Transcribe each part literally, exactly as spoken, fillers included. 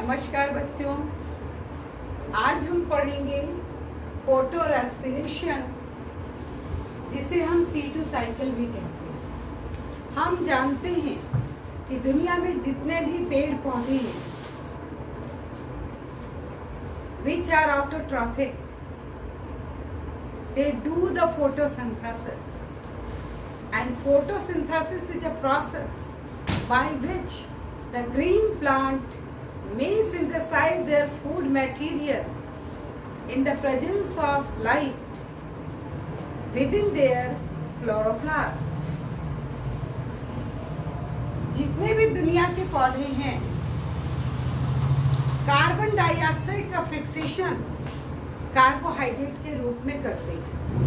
नमस्कार बच्चों, आज हम पढ़ेंगे फोटो रेस्पिरेशन, जिसे हम सी टू साइकिल भी कहते हैं। हम जानते हैं कि दुनिया में जितने भी पेड़ पौधे हैं which are autotrophic, they do the photosynthesis, and photosynthesis is a process by which the green plant may synthesize their food material in the presence of light within their chloroplast. जितने भी दुनिया के पौधे हैं कार्बन डाइऑक्साइड का fixation carbohydrate के रूप में करते हैं।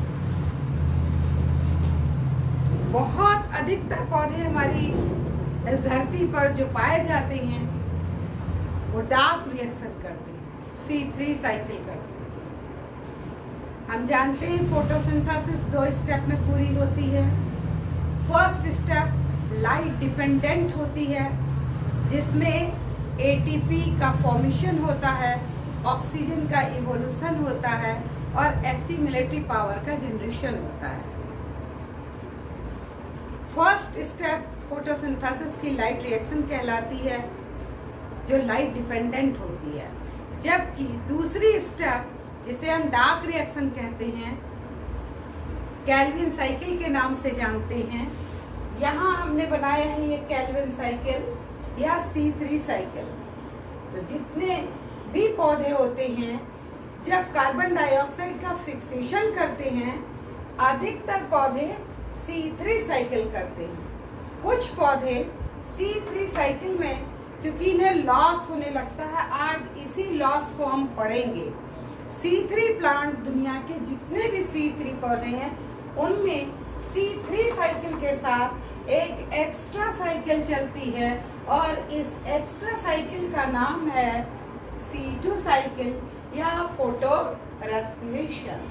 बहुत अधिकतर पौधे हमारी इस धरती पर जो पाए जाते हैं वो डार्क रिएक्शन करते हैं, सी थ्री साइकिल करते हैं। हम जानते हैं फोटोसिंथेसिस दो स्टेप में पूरी होती है। फर्स्ट स्टेप लाइट डिपेंडेंट होती है, जिसमें एटीपी का फॉर्मेशन होता है, ऑक्सीजन का इवोल्यूशन होता है और एसिमिलेटरी पावर का जनरेशन होता है। फर्स्ट स्टेप फोटोसिंथेसिस की लाइट रिएक्शन कहलाती है, जो लाइट डिपेंडेंट होती है, जबकि दूसरी स्टेप जिसे हम डार्क रिएक्शन कहते हैं, केल्विन साइकिल के नाम से जानते हैं। यहाँ हमने बनाया है ये केल्विन साइकिल या सी थ्री साइकिल। तो जितने भी पौधे होते हैं जब कार्बन डाइऑक्साइड का फिक्सेशन करते हैं, अधिकतर पौधे सी थ्री साइकिल करते हैं। कुछ पौधे सी थ्री साइकिल में चूंकि इन्हें लॉस होने लगता है, आज इसी लॉस को हम पढ़ेंगे। सी थ्री प्लांट दुनिया के जितने भी सी थ्री पौधे हैं उनमें सी थ्री साइकिल के साथ एक एक्स्ट्रा साइकिल चलती है और इस एक्स्ट्रा साइकिल का नाम है सी टू साइकिल या फोटो रेस्पिरेशन।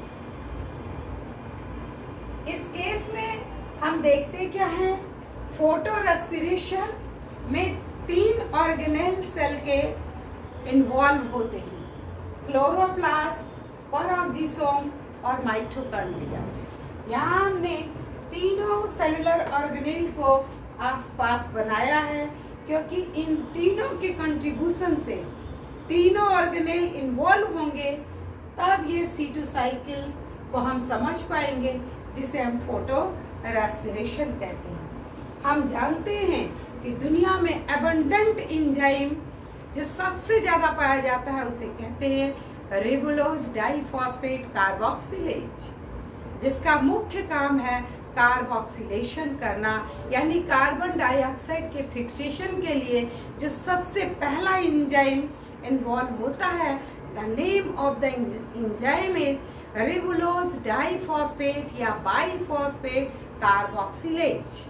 इस केस में हम देखते क्या हैं, फोटो रेस्पिरेशन में तीन ऑर्गेनेल सेल के इन्वॉल्व होते हैं, क्लोरोप्लास्ट, पेरोक्सिसोम और माइटोकॉन्ड्रिया। यहाँ हमने तीनों सेलुलर ऑर्गेनेल को आसपास बनाया है, क्योंकि इन तीनों के कंट्रीब्यूशन से तीनों ऑर्गेनेल इन्वॉल्व होंगे, तब ये सी टू साइकिल को हम समझ पाएंगे, जिसे हम फोटो रेस्पिरेशन कहते हैं। हम जानते हैं कि दुनिया में एबंडेंट एंजाइम जो सबसे ज्यादा पाया जाता है उसे कहते हैं रिबुलोज डाइफॉस्फेट कार्बोक्सिलेज, जिसका मुख्य काम है कार्बोक्सिलेशन करना, यानी कार्बन डाइऑक्साइड के फिक्सेशन के लिए जो सबसे पहला एंजाइम इन्वॉल्व होता है। The name of the enzyme is ribulose diphosphate या biphosphate carboxylase.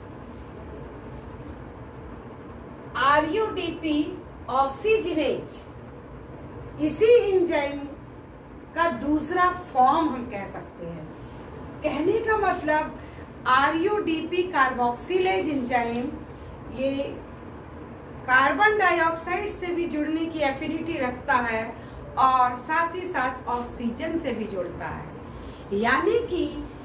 R U D P oxygenase इसी एंजाइम का दूसरा फॉर्म हम कह सकते हैं। कहने का मतलब R U D P carboxylase enzyme ये कार्बन डाइऑक्साइड से भी जुड़ने की एफिनिटी रखता है और साथ ही साथ ऑक्सीजन से भी जुड़ता है, यानी कि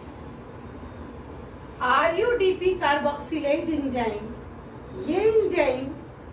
R U D P carboxylase enzyme ये एंजाइम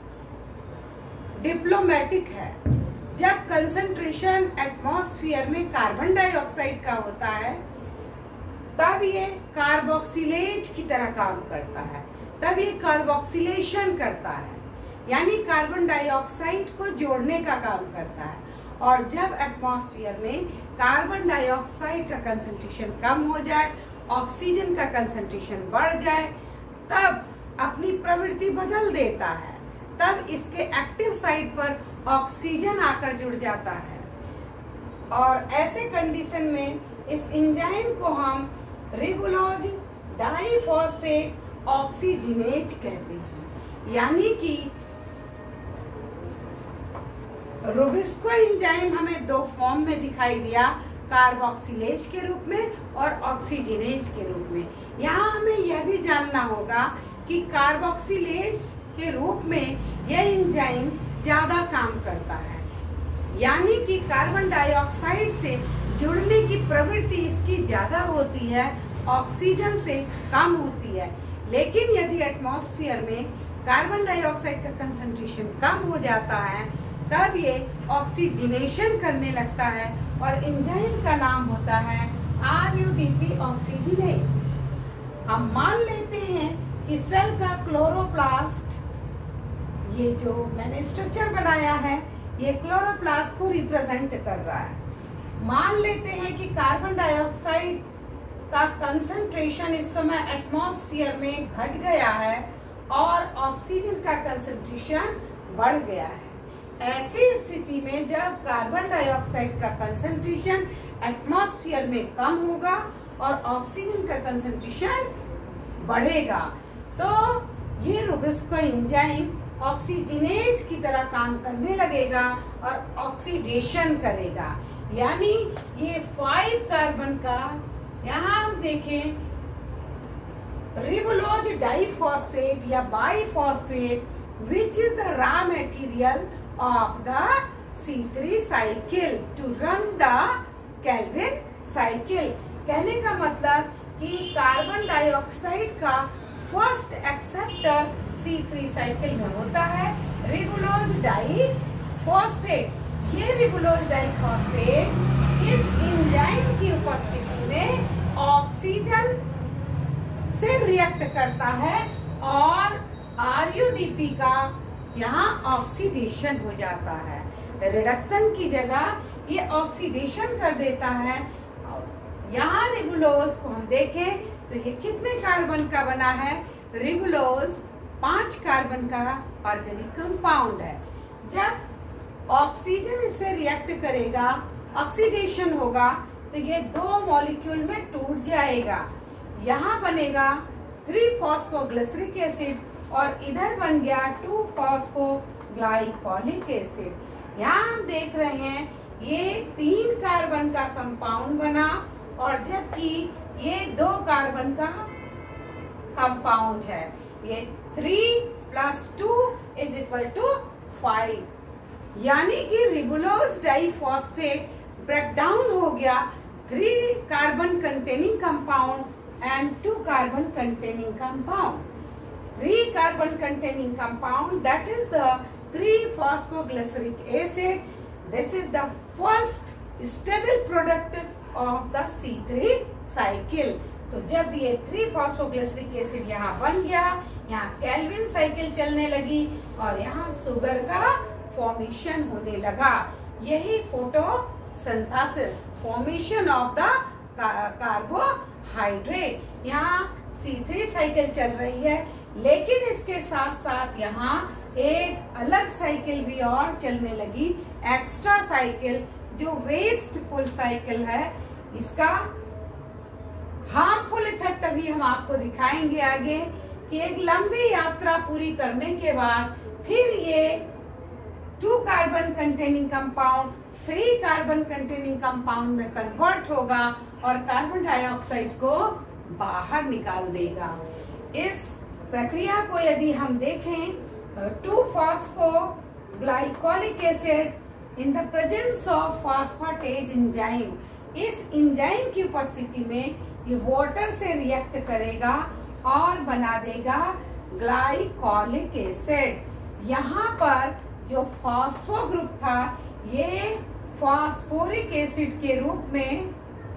डिप्लोमेटिक है। जब कंसंट्रेशन एटमॉस्फेयर में कार्बन डाइऑक्साइड का होता है, तब ये कार्बोक्सिलेज की तरह काम करता है, तब ये कार्बोक्सिलेशन करता है, यानी कार्बन डाइऑक्साइड को जोड़ने का काम करता है। और जब एटमॉस्फेयर में कार्बन डाइऑक्साइड का कंसंट्रेशन कम हो जाए, ऑक्सीजन का कंसंट्रेशन बढ़ जाए, तब अपनी प्रवृत्ति बदल देता है, तब इसके एक्टिव साइट पर ऑक्सीजन आकर जुड़ जाता है और ऐसे कंडीशन में इस एंजाइम को हम रिबुलोज डाइफॉस्फेट ऑक्सीजनेज कहते हैं। यानी कि रोबिस्को एंजाइम हमें दो फॉर्म में दिखाई दिया, कार्बोक्सिलेज के रूप में और ऑक्सीजनेज के रूप में। यहाँ हमें यह भी जानना होगा कि कार्बोक्सिलेज के रूप में यह एंजाइम ज्यादा काम करता है, यानी कि कार्बन डाइऑक्साइड से जुड़ने की प्रवृत्ति इसकी ज्यादा होती है, ऑक्सीजन से कम होती है। लेकिन यदि एटमॉस्फेयर में कार्बन डाइऑक्साइड का कंसंट्रेशन कम हो जाता है तब ये ऑक्सीजनेशन करने लगता है और एंजाइम का नाम होता है R U D P oxygenase. हम मान लेते हैं कि सेल का क्लोरोप्लास्ट, ये जो मैंने स्ट्रक्चर बनाया है, ये क्लोरोप्लास्ट को रिप्रेजेंट कर रहा है। मान लेते हैं कि कार्बन डाइऑक्साइड का कंसंट्रेशन इस समय एटमॉस्फेयर में घट गया है और ऑक्सीजन का कंसंट्रेशन बढ़ गया है। ऐसी स्थिति में जब कार्बन डाइऑक्साइड का कंसंट्रेशन एटमॉस्फेयर में कम होगा और ऑक्सीजन का कंसंट्रेशन बढ़ेगा तो ये रोबस्को एंजाइम ऑक्सीजनेज की तरह काम करने लगेगा और ऑक्सीडेशन करेगा। यानी ये फाइव कार्बन का, यहाँ हम देखें रिबोलोज डाइफॉस्फेट या biphosphate which is the raw material of the C three cycle to run the Calvin cycle. कहने का मतलब कि कार्बन डाइऑक्साइड का first acceptor C three cycle में होता है रिबोलोज डाइफॉस्फेट। ये रिबोलोज डाइफॉस्फेट इस एंजाइम की उपस्थिति में ऑक्सीजन से रिएक्ट करता है और आर यू डी पी का यहाँ ऑक्सीडेशन हो जाता है। रिडक्शन की जगह ये ऑक्सीडेशन कर देता है। यहाँ रिबुलोज को हम देखें तो ये कितने कार्बन का बना है? रिबुलोज पांच कार्बन का ऑर्गेनिक कंपाउंड है। जब ऑक्सीजन इससे रिएक्ट करेगा, ऑक्सीडेशन होगा, तो ये दो मॉलिक्यूल में टूट जाएगा। यहाँ बनेगा थ्री फॉस्फोग्लिसरिक एसिड और इधर बन गया टू फॉस्फोग्लाइकोलिक एसिड। यहाँ हम देख रहे हैं ये तीन कार्बन का कंपाउंड बना और जबकि ये दो कार्बन का कंपाउंड है। ये three plus two is equal to five, यानी कि रिबुलोज डाइफॉस्फेट ब्रेक डाउन हो गया three carbon containing compound and two carbon containing compound. Three carbon containing compound, that is the three phosphoglyceric acid. This is the first stable product of the C three cycle. तो जब ये three phosphoglyceric acid यहाँ बन गया, यहाँ Calvin cycle चलने लगी और यहाँ शुगर का फॉर्मेशन होने लगा। यही photosynthesis, formation of the carbohydrate. यहाँ सी थ्री साइकिल चल रही है, लेकिन इसके साथ साथ यहाँ एक अलग साइकिल भी और चलने लगी, एक्स्ट्रा साइकिल, जो वेस्टफुल साइकिल है। इसका हार्मफुल इफेक्ट अभी हम आपको दिखाएंगे आगे कि एक लंबी यात्रा पूरी करने के बाद फिर ये two carbon containing compound three carbon containing compound में कन्वर्ट होगा और कार्बन डाइऑक्साइड को बाहर निकाल देगा। इस प्रक्रिया को यदि हम देखें, two phosphoglycolic acid in the presence of phosphatase enzyme, इस एंजाइम की उपस्थिति में ये वाटर से रिएक्ट करेगा और बना देगा ग्लाइकोलिक एसिड। यहाँ पर जो फॉस्फो ग्रुप था ये फॉस्फोरिक एसिड के रूप में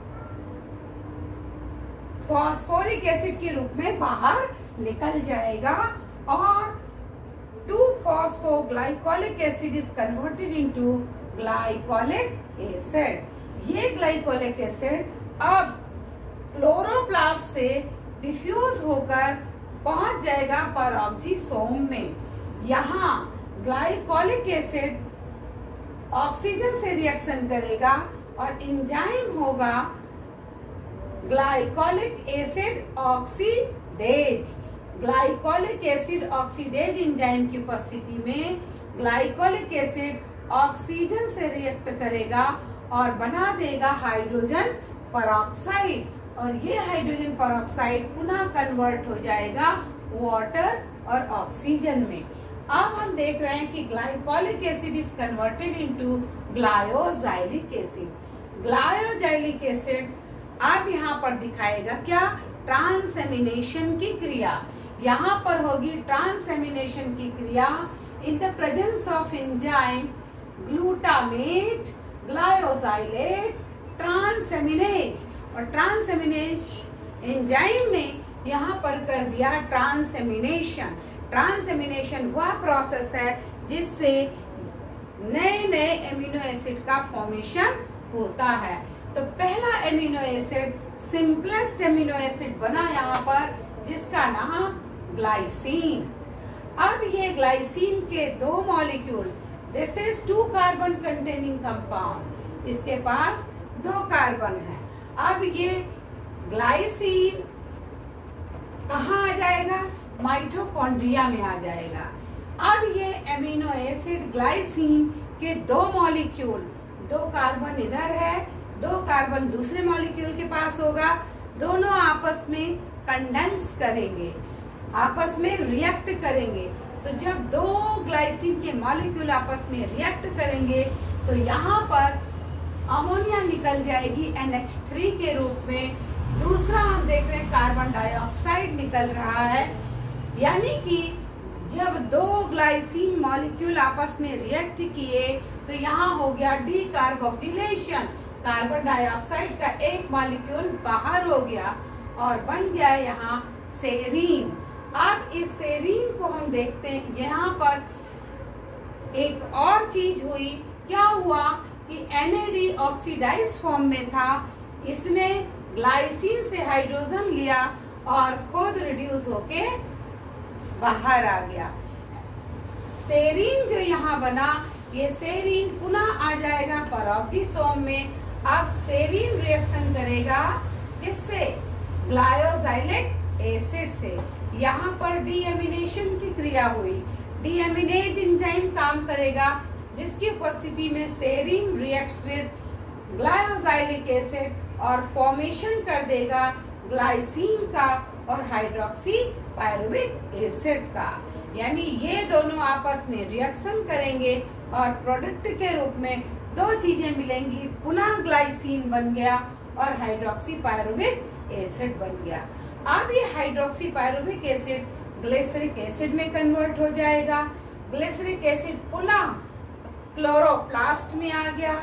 फॉस्फोरिक एसिड के रूप में बाहर निकल जाएगा और two phosphoglycolic acid is converted into glycolic acid. ये ग्लाइकोलिक एसिड अब क्लोरोप्लास्ट से डिफ्यूज होकर पहुंच जाएगा पेरोक्सीसोम में। यहाँ ग्लाइकोलिक एसिड ऑक्सीजन से रिएक्शन करेगा और एंजाइम होगा glycolic acid oxidase. Glycolic acid oxidase enzyme की उपस्थिति में ग्लाइकोलिक एसिड ऑक्सीजन से रिएक्ट करेगा और बना देगा हाइड्रोजन पेरोक्साइड और ये हाइड्रोजन पेरोक्साइड पुनः कन्वर्ट हो जाएगा वाटर और ऑक्सीजन में। अब हम देख रहे हैं कि glycolic acid is converted into glyoxylic acid. Glyoxylic acid अब यहाँ पर दिखाएगा क्या, ट्रांसएमिनेशन की क्रिया। यहाँ पर होगी ट्रांसएमिनेशन की क्रिया in the presence of enzyme glutamate glyoxylate transaminase. और ट्रांसएमिनेज एंजाइम ने यहाँ पर कर दिया ट्रांसएमिनेशन। ट्रांसएमिनेशन वह प्रोसेस है जिससे नए नए एमिनो एसिड का फॉर्मेशन होता है। तो पहला amino acid simplest amino acid बना यहाँ पर, जिसका नाम ग्लाइसिन। अब ये ग्लाइसिन के दो molecule, this is two carbon containing compound, इसके पास दो कार्बन है। अब ये ग्लाइसिन कहाँ आ जाएगा, माइटोकॉन्ड्रिया में आ जाएगा। अब ये एमिनो एसिड ग्लाइसिन के दो मॉलिक्यूल, दो कार्बन इधर है, दो कार्बन दूसरे मॉलिक्यूल के पास होगा, दोनों आपस में कंडेंस करेंगे, आपस में रिएक्ट करेंगे। तो जब दो ग्लाइसिन के मॉलिक्यूल आपस में रिएक्ट करेंगे तो यहाँ पर अमोनिया निकल जाएगी एन एच थ्री के रूप में। दूसरा हम देख रहे हैं कार्बन डाइऑक्साइड निकल रहा है, यानी कि जब दो ग्लाइसिन मॉलिक्यूल आपस में रिएक्ट किए तो यहाँ हो गया डी कार्बोक्सिलेशन। कार्बन डाइऑक्साइड का एक मॉलिक्यूल बाहर हो गया और बन गया यहाँ सेरीन। अब इस सेरीन को हम देखते हैं, यहाँ पर एक और चीज हुई। क्या हुआ कि N A D oxidise form में था, इसने ग्लाइसिन से हाइड्रोजन लिया और खुद रिड्यूस होके बाहर आ गया। सेरीन जो यहाँ बना, ये सेरीन पुनः आ जाएगा पेरोक्सीसोम में। अब सेरीन रिएक्शन करेगा किससे, ग्लायोजाइलिक एसिड से। यहाँ पर डीएमिनेशन की क्रिया हुई, डीएमिनेज एंजाइम काम करेगा, जिसकी उपस्थिति में serine reacts with glyoxylic acid और फॉर्मेशन कर देगा ग्लाइसिन का और हाइड्रोक्सी पायरुविक एसिड का। यानी ये दोनों आपस में रिएक्शन करेंगे और प्रोडक्ट के रूप में दो चीजें मिलेंगी, पुनः ग्लाइसिन बन गया और हाइड्रोक्सी पायरुविक एसिड बन गया। अब ये hydroxy pyruvic acid glyceric acid में कन्वर्ट हो जाएगा। ग्लिसरिक एसिड पुनः क्लोरोप्लास्ट में आ गया।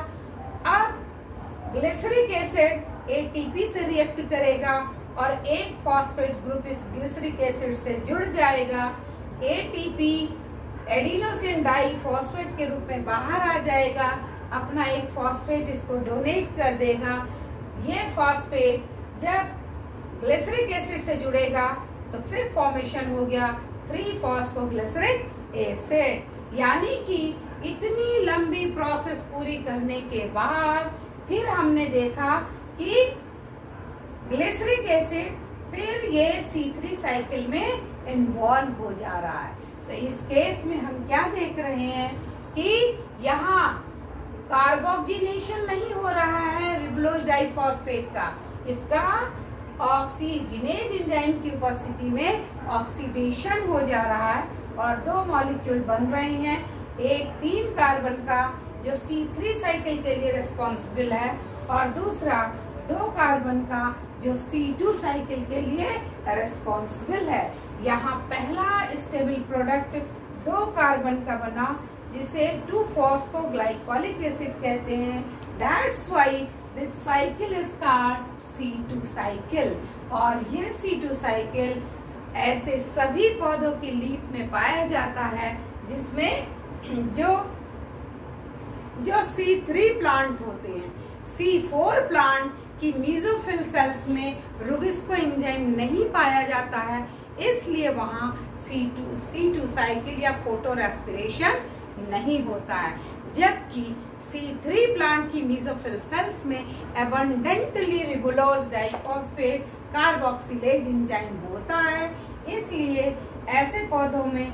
अब glyceric acid A T P से रिएक्ट करेगा और एक फॉस्फेट ग्रुप इस ग्लिसरिक एसिड से जुड़ जाएगा। A T P adenosine diphosphate के रूप में बाहर आ जाएगा, अपना एक फॉस्फेट इसको डोनेट कर देगा। ये फॉस्फेट जब ग्लिसरिक एसिड से जुड़ेगा तो फिर फॉर्मेशन हो गया थ्री फॉस्फोग्लिसरिक एसिड। यानी कि इतनी लंबी प्रोसेस पूरी करने के बाद फिर हमने देखा कि ग्लिसरिक एसिड फिर ये सी थ्री साइकिल में इन्वॉल्व हो जा रहा है। तो इस केस में हम क्या देख रहे हैं कि यहाँ कार्बोक्सिलेशन नहीं हो रहा है रिबोलोज डाइफॉस्फेट का, इसका ऑक्सीजनेज एंजाइम की उपस्थिति में ऑक्सीडेशन हो जा रहा है और दो मॉलिक्यूल बन रहे हैं। एक तीन कार्बन का जो सी थ्री साइकिल के लिए रिस्पॉन्सिबल है और दूसरा दो कार्बन का जो सी टू साइकिल के लिए रिस्पॉन्सिबल है। यहाँ पहला स्टेबल प्रोडक्ट दो कार्बन का बना, जिसे टू फॉस्फोग्लाइकोलिक एसिड कहते हैं। That's why this cycle is called C two cycle. और यह सी टू साइकिल ऐसे सभी पौधों की लीफ में पाया जाता है जिसमें जो जो सी थ्री प्लांट होते हैं। सी फोर प्लांट की मीजोफिल सेल्स में रुबिस्को एंजाइम नहीं पाया जाता है, इसलिए वहाँ C two C two cycle या फोटो रेस्पिरेशन नहीं होता है। जबकि सी थ्री प्लांट की मीजोफिल सेल्स में abundantly ribulose diphosphate carboxylase enzyme होता है, इसलिए ऐसे पौधों में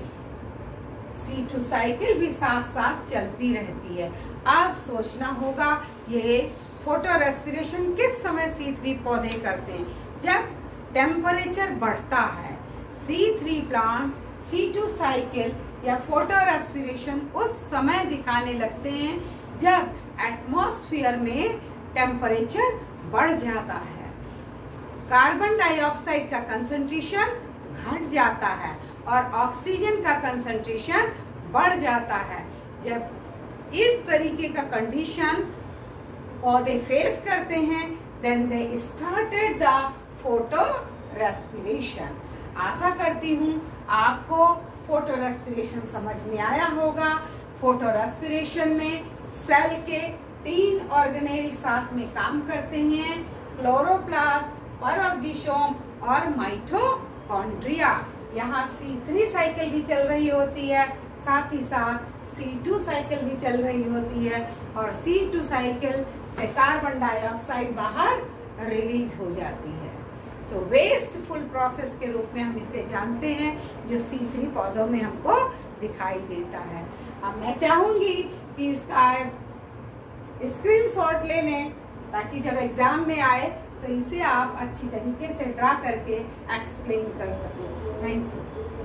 सी टू साइकिल भी साथ साथ चलती रहती है। अब सोचना होगा ये फोटो रेस्पिरेशन किस समय सी थ्री पौधे करते हैं, जब टेम्परेचर बढ़ता है। C three plant C two cycle या फोटो रेस्पिरेशन उस समय दिखाने लगते हैं जब एटमॉस्फेयर में टेम्परेचर बढ़ जाता है, कार्बन डाइऑक्साइड का कंसंट्रेशन घट जाता है और ऑक्सीजन का कंसंट्रेशन बढ़ जाता है। जब इस तरीके का कंडीशन पौधे फेस करते हैं, then they started the photo respiration. आशा करती हूँ आपको फोटो रेस्पिरेशन समझ में आया होगा। फोटो रेस्पिरेशन में सेल के तीन ऑर्गेनेल साथ में काम करते हैं, क्लोरोप्लास्ट, पेरोक्सिसोम और माइटोकॉन्ड्रिया। यहाँ सी थ्री साइकिल भी चल रही होती है, साथ ही साथ सी टू साइकिल भी चल रही होती है और सी टू साइकिल से कार्बन डाइऑक्साइड बाहर रिलीज हो जाती है। तो वेस्टफुल प्रोसेस के रूप में हम इसे जानते हैं, जो सी थ्री पौधों में हमको दिखाई देता है। अब मैं चाहूंगी कि इसका स्क्रीनशॉट ले लें ताकि जब एग्जाम में आए तो इसे आप अच्छी तरीके से ड्रा करके एक्सप्लेन कर सकें। Thank you.